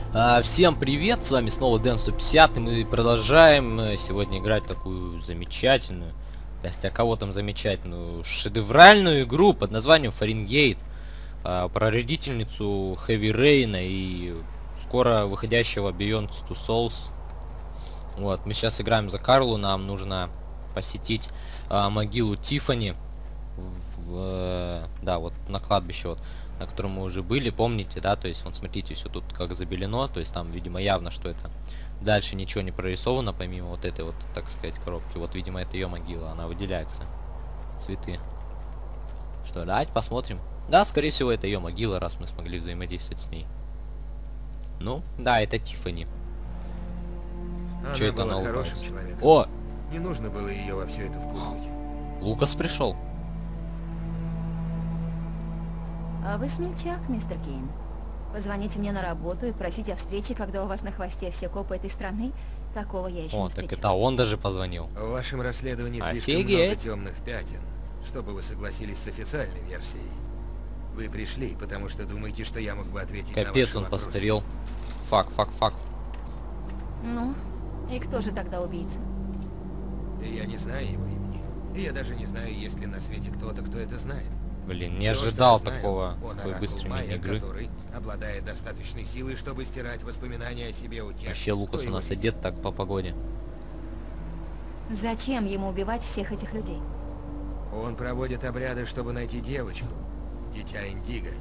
Всем привет, с вами снова Дэн 150, и мы продолжаем сегодня играть такую замечательную, хотя кого там замечательную, шедевральную игру под названием Фаренгейт, прародительницу Heavy Rain и скоро выходящего Beyond Two Souls. Вот, мы сейчас играем за Карлу, нам нужно посетить могилу Тиффани, да, вот на кладбище вот, на котором мы уже были, помните, да, то есть, вот смотрите, все тут как забелено, то есть там, видимо, явно, что это дальше ничего не прорисовано, помимо вот этой вот, так сказать, коробки. Вот, видимо, это ее могила, она выделяется. Цветы. Что, давайте посмотрим. Да, скорее всего, это ее могила, раз мы смогли взаимодействовать с ней. Ну, да, это Тиффани. Что это она хорошим улыбается? человеком. О! Не нужно было ее во все это впутывать. Лукас пришел. А вы смельчак, мистер Кейн. Позвоните мне на работу и просите о встрече, когда у вас на хвосте все копы этой страны. Такого я еще О, не так встречала. это он даже позвонил. В вашем расследовании слишком Офигеть. много темных пятен, чтобы вы согласились с официальной версией. Вы пришли, потому что думаете, что я мог бы ответить на Капец, ваши он вопросы. постарел. Фак. Ну, и кто же тогда убийца? И я не знаю его имени. И я даже не знаю, есть ли на свете кто-то, кто это знает. Блин, не Всё, что ожидал я знаю, такого, он такой оракул быстрой Майя, мини-игры. который обладает достаточной силой, чтобы стирать воспоминания о себе у тех, Вообще Лукас кто у его нас видит. одет так по погоде. Зачем ему убивать всех этих людей? Он проводит обряды, чтобы найти девочку, дитя Индиго.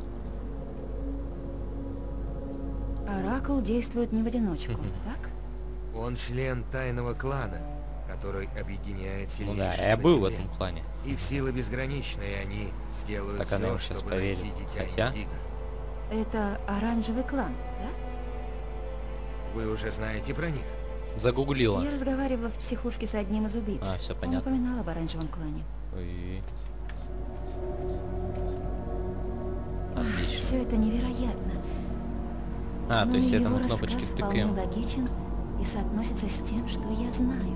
Оракул действует не в одиночку, так? Он член тайного клана, который объединяет Ну сильнейших да, я на был в земле. этом клане. Их сила безгранична, и они сделают Так она все, им сейчас чтобы поверит. найти дитя Хотя- Индиго. Это оранжевый клан, да? Вы уже знаете про них? Загуглила. Я разговаривала в психушке с одним из убийц. А, всё Он понятно. упоминал об оранжевом клане. Ой. Все Отлично. это невероятно. А, Но то есть это его мы кнопочки рассказ вполне втыкаем. логичен и соотносится с тем, что я знаю.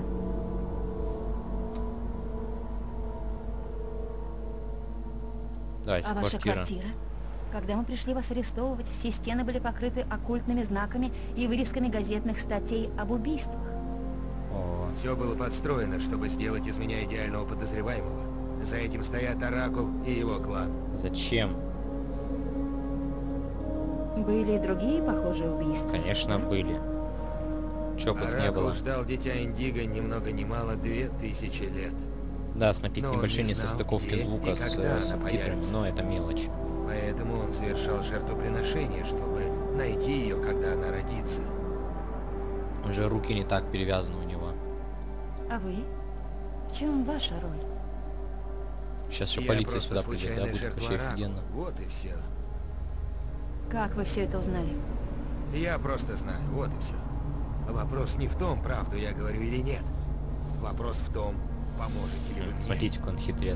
Давайте, А ваша квартира. квартира? Когда мы пришли вас арестовывать, все стены были покрыты оккультными знаками и вырезками газетных статей об убийствах. О, Все было подстроено, чтобы сделать из меня идеального подозреваемого. За этим стоят Оракул и его клан. зачем? Были и другие похожие убийства? Конечно, да? были. Чё бы их не Оракул было. ждал дитя Индиго ни много ни мало 2000 лет. Да, смотрите, Но он небольшие не знал, несостыковки где звука и с когда она субтитрами, появится. но это мелочь. Поэтому он совершал жертвоприношение, чтобы найти ее, когда она родится. Уже руки не так перевязаны у него. А вы? В чем ваша роль? Сейчас еще Я полиция просто сюда придет, да, случайная будет жертва вообще Оракула. офигенно. Вот и все. Как вы все это узнали? Я просто знаю, вот и все. Вопрос не в том, правду я говорю или нет. Вопрос в том, поможете ли вы мне. Смотрите, какой он хитрец.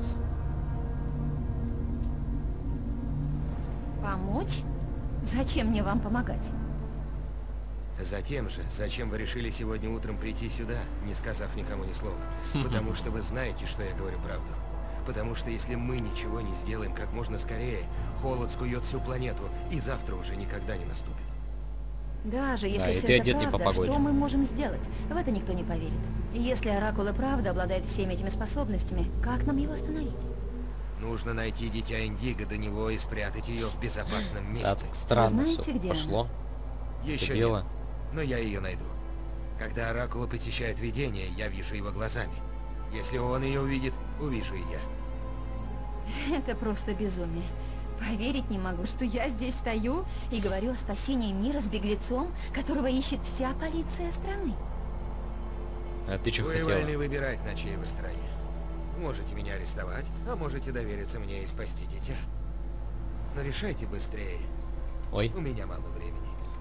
Помочь? Зачем мне вам помогать? Затем же, зачем вы решили сегодня утром прийти сюда, не сказав никому ни слова? Потому что вы знаете, что я говорю правду. Потому что если мы ничего не сделаем как можно скорее, холод скует всю планету, и завтра уже никогда не наступит. Даже Да, если и все ты это одет не по правда, погоде. что мы можем сделать? В это никто не поверит. Если Оракул и правда обладает всеми этими способностями, как нам его остановить? Нужно найти дитя Индиго до него и спрятать ее в безопасном Да, месте. так странно знаете, все где она? пошло. Еще Это нет, дело. но я ее найду. Когда Оракула посещает видение, я вижу его глазами. Если он ее увидит, увижу и я. Это просто безумие. Поверить не могу, что я здесь стою и говорю о спасении мира с беглецом, которого ищет вся полиция страны. А ты что Вы хотела? вольны выбирать, на чьей вы стороне. Можете меня арестовать, а можете довериться мне и спасти дитя. Но решайте быстрее. Ой, У меня мало времени.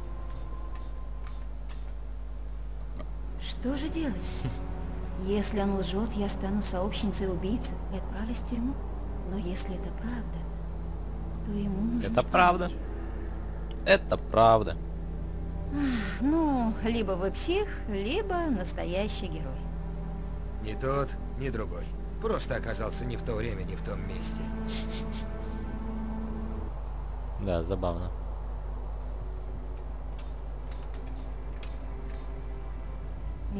Что же делать? Если он лжет, я стану сообщницей убийцы и отправлюсь в тюрьму. Но если это правда, то ему нужно... это правда. Это правда. Ну, либо вы псих, либо настоящий герой. Ни тот, ни другой. Просто оказался не в то время, не в том месте. Да, забавно.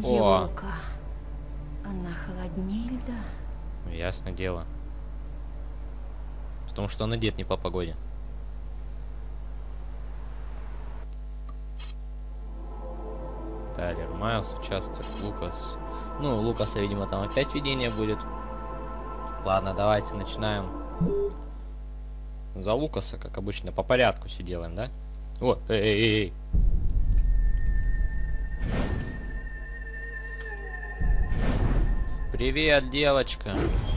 Елка. Она холоднее льда. Ну, ясно дело. Потому что он одет не по погоде. Тайлер Майлз, участок, Лукас. Ну, у Лукаса, видимо, там опять видение будет. Ладно, давайте начинаем. За Лукаса, как обычно, по порядку все делаем, да? О, эй. Привет, девочка.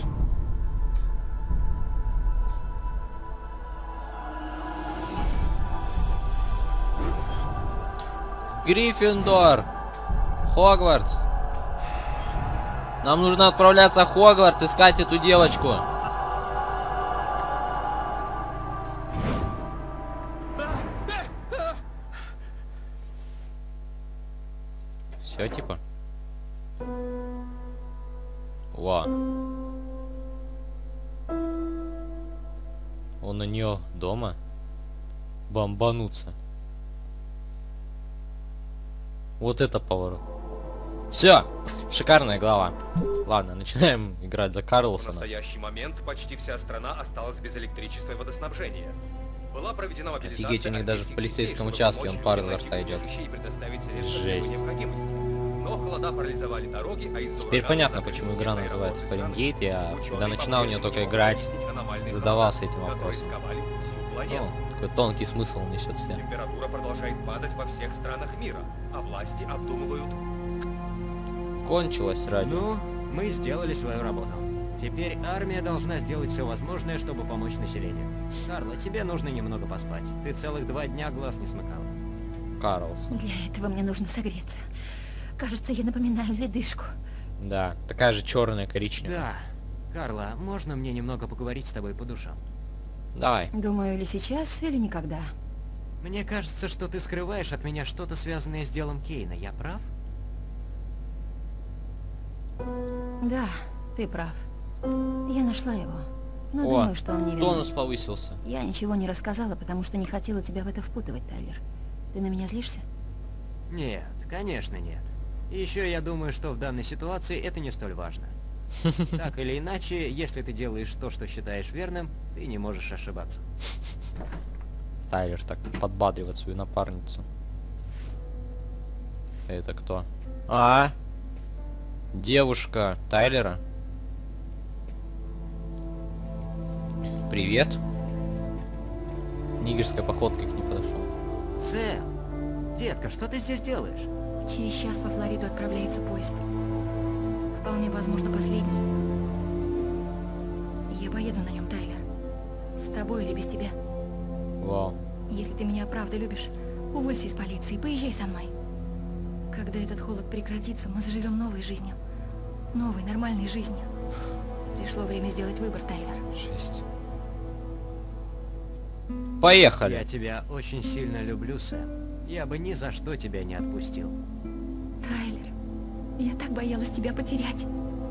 Гриффиндор! Хогвартс! Нам нужно отправляться в Хогвартс, искать эту девочку. Все, типа. Ва. Он у нее дома? Бомбануться. Вот это поворот. Все, шикарная глава. Ладно, начинаем играть за В Карлсона. настоящий момент почти вся страна осталась без электричества и водоснабжения. Была проведена мобилизация. Офигеть, у них даже в армейских полицейском частей, участке чтобы он помочь пар людям изо найти рта идет. убежище и предоставить средства Жесть. первой необходимости. Но холода парализовали дороги, а из-за Теперь урагана понятно, закрылись почему все игра аэропорты называется страны. Фаренгейт. Я Ученые когда начинал в нее по-прежнему только не могут играть, объяснить аномальные задавался холода, этим которые вопросом. сковали всю планету. Ну, такой тонкий смысл несет в себе. Температура продолжает падать во всех странах мира, а власти обдумывают. Кончилось ради. Ну, мы сделали свою работу. Теперь армия должна сделать все возможное, чтобы помочь населению. Карла, тебе нужно немного поспать. Ты целых 2 дня глаз не смыкала. Карлсон. Для этого мне нужно согреться. Кажется, я напоминаю ледышку. Да, такая же черная, коричневая. Да. Карла, можно мне немного поговорить с тобой по душам? Давай. Думаю, или сейчас, или никогда. Мне кажется, что ты скрываешь от меня что-то, связанное с делом Кейна. Я прав? Да, ты прав. Я нашла его. Но О, думаю, что он не тонус виноват. повысился. Я ничего не рассказала, потому что не хотела тебя в это впутывать, Тайлер. Ты на меня злишься? Нет, конечно нет. И еще я думаю, что в данной ситуации это не столь важно. Так или иначе, если ты делаешь то, что считаешь верным, ты не можешь ошибаться. Тайлер так подбадривает свою напарницу. Это кто? А? Девушка Тайлера. Привет. Нигерской походкой к ней подошел. Сэм, детка, что ты здесь делаешь? Через час во Флориду отправляется поезд. Вполне возможно, последний. Я поеду на нем, Тайлер. С тобой или без тебя. Вау. Если ты меня правда любишь, уволься из полиции, поезжай со мной. Когда этот холод прекратится, мы заживем новой жизнью. Новой, нормальной жизнью. Пришло время сделать выбор, Тайлер. Жесть. Поехали. Я тебя очень сильно люблю, Сэм. Я бы ни за что тебя не отпустил. Тайлер, я так боялась тебя потерять.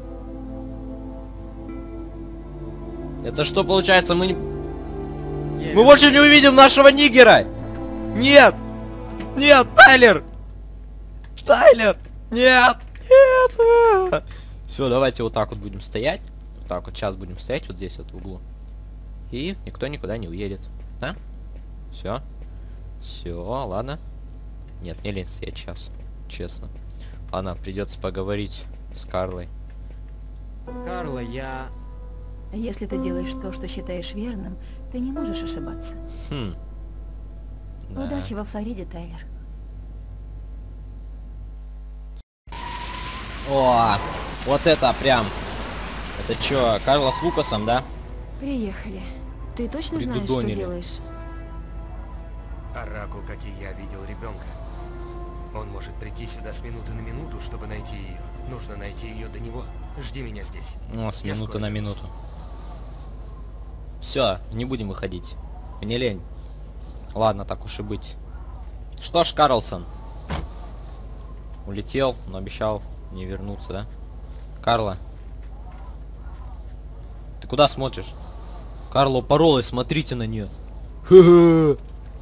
Это что получается? Мы Я Мы больше не увидим нашего нигера! Нет! Нет, Тайлер! Тайлер! Нет! Нет! Все, давайте вот так вот будем стоять. Вот так вот сейчас будем стоять вот здесь вот в углу. И никто никуда не уедет. Да? Все. Все, ладно. Нет, не лень стоять сейчас. Честно. Ладно, придется поговорить с Карлой. Карла, я... Если ты делаешь то, что считаешь верным, ты не можешь ошибаться. Хм. Да. Удачи во Флориде, Тайлер. О, вот это прям. Это чё, Карла с Лукасом, да? Приехали. Ты точно знаешь, что Придудонили. делаешь? Оракул, как и я, видел ребенка. Он может прийти сюда с минуты на минуту, чтобы найти ее. Нужно найти ее до него. Жди меня здесь. Ну, с Я минуты скоро на вернусь. минуту. Все, не будем выходить. Мне лень. Ладно, так уж и быть. Что ж, Карлсон. Улетел, но обещал не вернуться, да? Карла. Ты куда смотришь? Карла упоролась, смотрите на нее.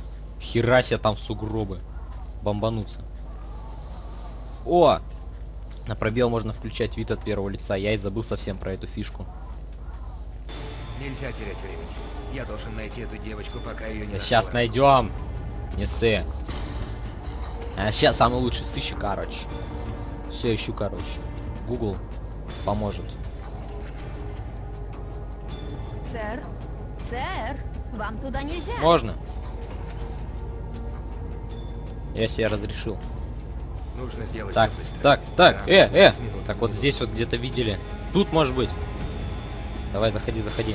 Хера себе там сугробы. Бомбануться. О! На пробел можно включать вид от первого лица. Я и забыл совсем про эту фишку. Нельзя терять времени. Я должен найти эту девочку, пока ее не Да нашла. сейчас найдем. Не ссы. А сейчас самый лучший сыщик, короче. Все ищу, короче. Google поможет. Сэр, сэр, вам туда нельзя. Можно? Я себе разрешил. Нужно сделать Так, всё быстро. так. Да, 15 минут Так на вот минуту. здесь вот где-то видели. Тут может быть. Давай, заходи, заходи.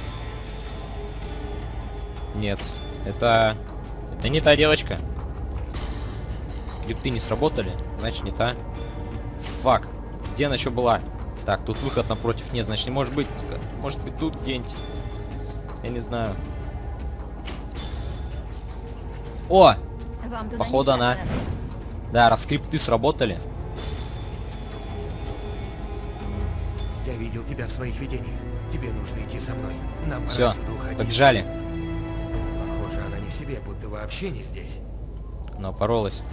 Нет, это не та девочка. Скрипты не сработали, значит не та. Фак. Где она еще была? Так, тут выход напротив нет, значит не может быть. Ну-ка, может быть тут где-нибудь. Я не знаю. О! Вам туда Походу нельзя, она. сэр. Да, раз скрипты сработали. Я видел тебя в своих видениях. Тебе нужно идти со мной. Нам пора Все, отсюда уходить. побежали. Похоже, она не в себе, будто вообще не здесь. Она упоролась.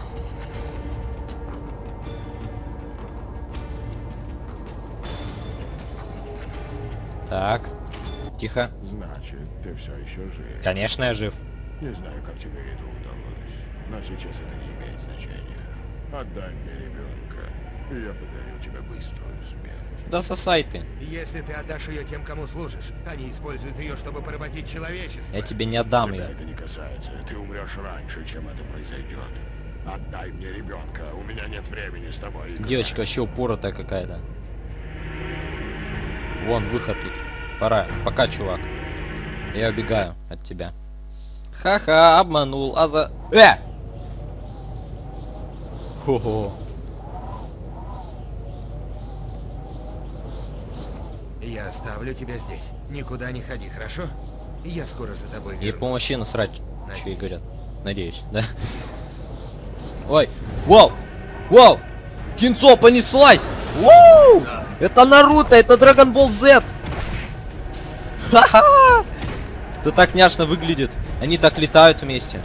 Так. Тихо. Значит, ты все еще жив. Конечно, я жив. Не знаю, как тебе это удалось, но сейчас это не имеет значения. Отдай мне ребенка, и я подарю тебе быструю смерть. Да сосай ты. Если ты отдашь ее тем, кому служишь, они используют ее, чтобы поработить человечество. Я тебе не отдам Тебя ее. это не касается, ты умрешь раньше, чем это произойдет. Отдай мне ребенка, у меня нет времени с тобой играть. Девочка вообще упоротая какая-то. Вон, выход тут. Пора. Пока, чувак. Я убегаю от тебя. Ха-ха, обманул, а за... Хо-хо. Я оставлю тебя здесь. Никуда не ходи, хорошо? Я скоро за тобой Ей, вернусь. по-моему, вообще насрать, что ей Надеюсь. говорят. Надеюсь, да? Ой, вау! Вау! Кинцо понеслась! Вау! Это Наруто, это Dragon Ball Z! Ха-ха! Это так няшно выглядит. Они так летают вместе.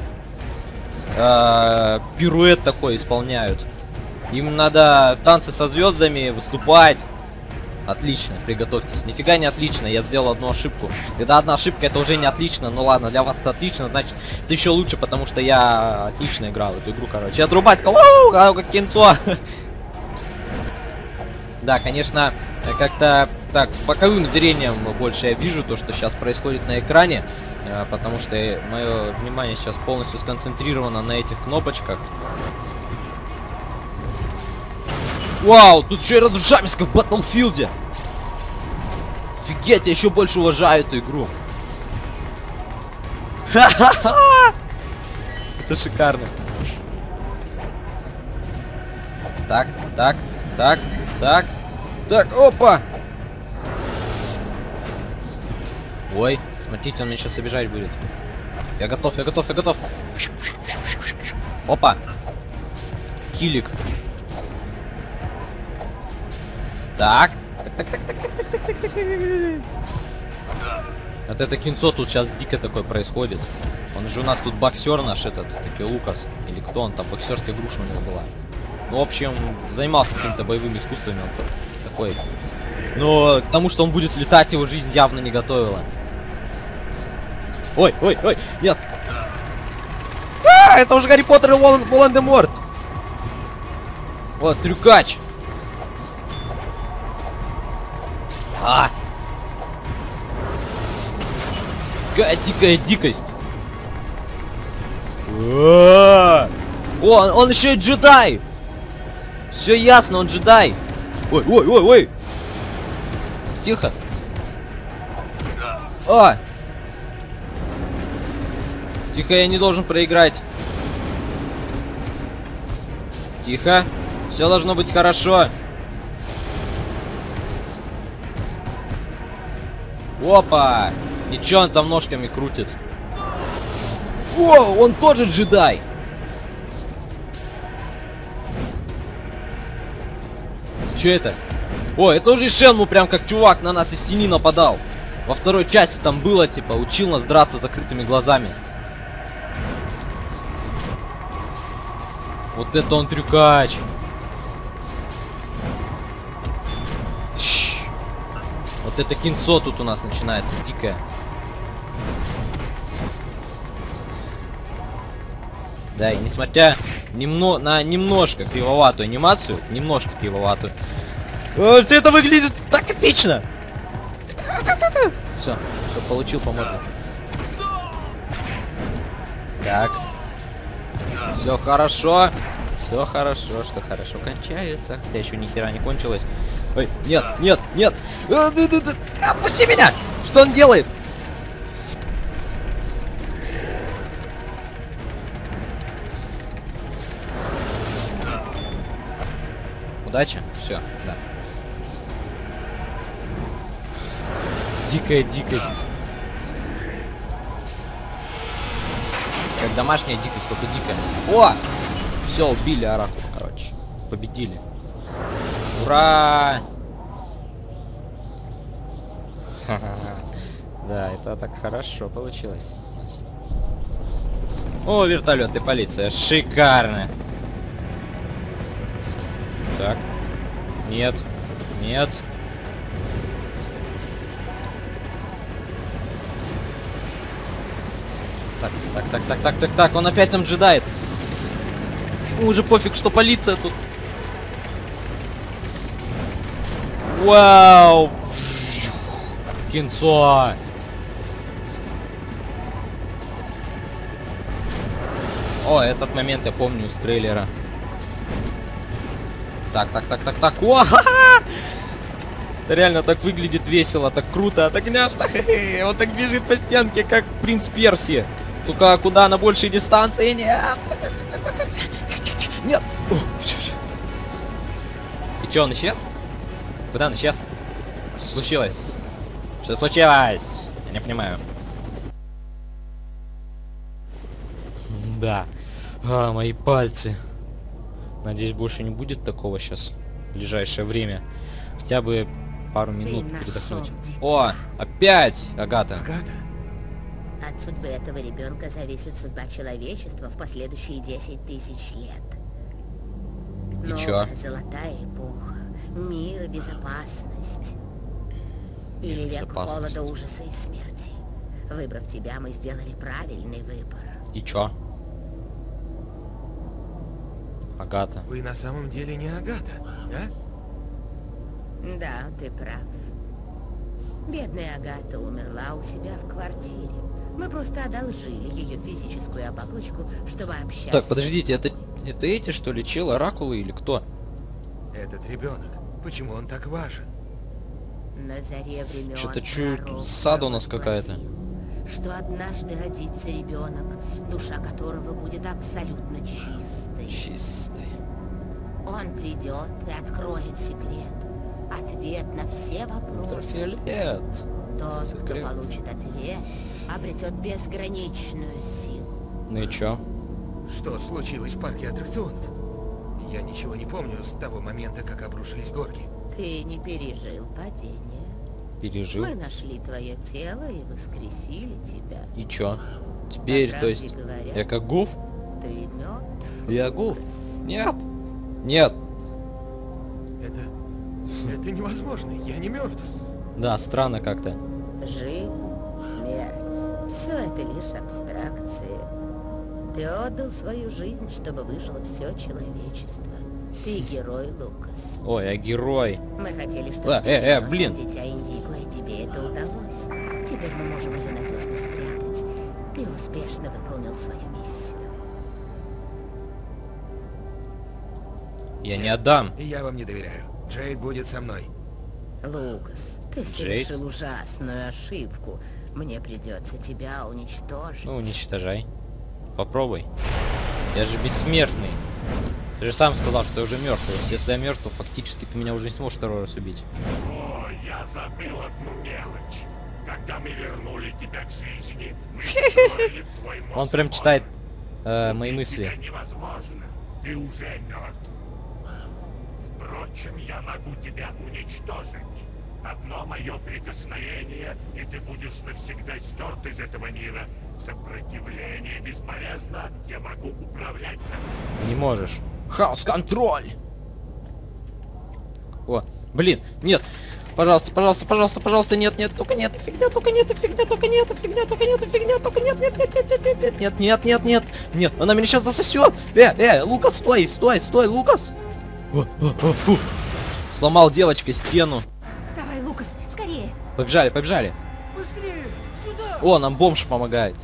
Пируэт такой исполняют. Им надо в танце со звездами выступать. Отлично, приготовьтесь. Нифига не отлично, я сделал одну ошибку. Когда одна ошибка, это уже не отлично. Ну ладно, для вас это отлично, значит, это еще лучше, потому что я отлично играл в эту игру, короче. Отрубать, как кинцо. Да, конечно, как-то так, боковым зрением больше я вижу то, что сейчас происходит на экране. Потому что мое внимание сейчас полностью сконцентрировано на этих кнопочках. Вау, тут еще и разрушаемость, как в Battlefield. Офигеть, я еще больше уважаю эту игру. Ха-ха-ха! Это шикарно. Так, так, так, так, так, опа! Ой, смотрите, он меня сейчас обижать будет. Я готов, я готов, я готов. Опа! Килик. Так. Вот это кинцо тут сейчас дико такое происходит. Он же у нас тут боксер наш этот, таки Лукас. Или кто он там, боксерская груша у него была. Ну, в общем, занимался какими-то боевыми искусствами он такой. Но к тому, что он будет летать, его жизнь явно не готовила. Ой, ой, ой, нет. Это уже Гарри Поттер и Волан-де-Морт. Вот, трюкач. Какая дикая дикость. О, он еще и джедай. Все ясно, он джедай. Ой, ой, ой, ой. Тихо. Тихо, я не должен проиграть. Тихо. Все должно быть хорошо. Опа! Ничего, он там ножками крутит. О, он тоже джедай. Че это? О, это уже Шенму прям как чувак на нас из тени нападал. Во второй части там было, типа, учил нас драться закрытыми глазами. Вот это он трюкач. Вот это кинцо тут у нас начинается, дикое. Да, и несмотря на немножко кривоватую анимацию, все это выглядит так эпично! Все, получил по морде. Так. Все хорошо, что хорошо кончается. Хотя еще ни хера не кончилось. Ой, нет! Отпусти меня! Что он делает? Удача? Все, да. Дикая дикость. Как домашняя дикость, только дикая. О! Все, убили Оракул, короче. Победили. Ура! Да, это так хорошо получилось. О, вертолет и полиция. Шикарно. Так. Нет. Так, он опять нам джедает. Ему уже пофиг, что полиция тут. Вау! Кинцо! О, этот момент я помню из трейлера. Так. О, ха-ха! Это реально так выглядит весело, так круто, так няшно. Он так бежит по стенке, как принц Персии. Только куда на большей дистанции? Нет! Нет! О, всё. И чё, он исчез? Куда он исчез? Что случилось? Что случилось? Я не понимаю. Да. Мои пальцы. Надеюсь, больше не будет такого сейчас в ближайшее время. Хотя бы пару минут передохнуть. О, опять Агата. От судьбы этого ребенка зависит судьба человечества в последующие 10 тысяч лет. И чё? Новая золотая эпоха, мир и безопасность. Или век холода, ужаса и смерти. Выбрав тебя, мы сделали правильный выбор. И чё? Агата. Вы на самом деле не Агата, да? Да, ты прав. Бедная Агата умерла у себя в квартире. Мы просто одолжили ее физическую оболочку, чтобы общаться. Так, подождите, это эти, что ли, чел, оракулы или кто? Этот ребенок. Почему он так важен? На заре времен Что-то сада у нас какая-то. Что однажды родится ребенок, душа которого будет абсолютно чистой. Чистой. Он придет и откроет секрет. Ответ на все вопросы. Ультрафиолет. Тот, Секрет. кто получит ответ, обретет безграничную силу. Ну и чё? Что случилось в парке аттракционов? Я ничего не помню с того момента, как обрушились горки. Ты не пережил падение. Пережил. Мы нашли твое тело и воскресили тебя. И чё? Теперь, По то есть, правде говоря, я как гуф? Ты мертв. Я гуф? Нет. Нет. Это невозможно, я не мертв. Да, странно как-то. Жизнь, смерть, все это лишь абстракции. Ты отдал свою жизнь, чтобы выжило все человечество. Ты герой, Лукас. Ой, я герой. Мы хотели, чтобы блин. дитя Индиго, и тебе это удалось. Теперь мы можем ее надежно спрятать. Ты успешно выполнил свою миссию. Я не отдам. Я вам не доверяю. Джейд будет со мной. Лукас, ты совершил ужасную ошибку. Мне придется тебя уничтожить. Ну, уничтожай. Попробуй. Я же бессмертный. Ты же сам сказал, что я уже мертвый. Если я мертв, то фактически ты меня уже не сможешь второй раз убить. О, я забыл одну мелочь. Когда мы вернули тебя к жизни, мы встроили в твой мозг. Он прям читает мои мысли. Это невозможно. Ты уже мертв. Впрочем, я могу тебя уничтожить. Одно мое прикосновение, и ты будешь навсегда стерт из этого мира. Сопротивление бесполезно. Я могу управлять тобой. Не можешь. Хаос-контроль! О, блин, нет. Пожалуйста, пожалуйста, пожалуйста, пожалуйста, нет, нет, только нет, фигня, только нет, фигня, только нет, фигня, только нет, фигня, только нет, нет, нет, нет, нет, нет, нет, нет, нет, нет, нет, она меня сейчас засосет. Лукас, стой, стой, стой, Лукас. Сломал девочка стену. Вставай, Лукас, скорее. Побежали, побежали. Быстрее! Сюда! О, нам бомж помогает.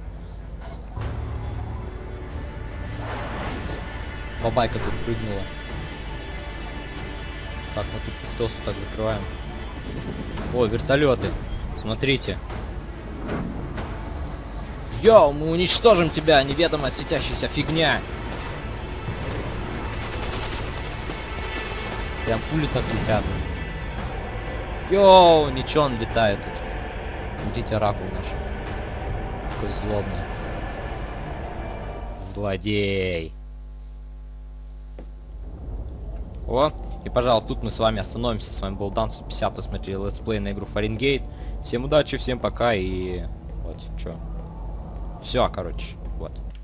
Бабайка тут прыгнула. Так, мы тут по стелсу так закрываем. О, вертолеты. Смотрите. Йоу, мы уничтожим тебя, неведомая светящаяся фигня. Прям пули так летят. Йоу, ничего, он летает тут. Смотрите, оракул наш. Такой злобный. Злодей. О, и, пожалуйста, тут мы с вами остановимся. С вами был Дан150, вы смотрели летсплей на игру Фаренгейт. Всем удачи, всем пока и... Вот, чё. Все, короче, вот.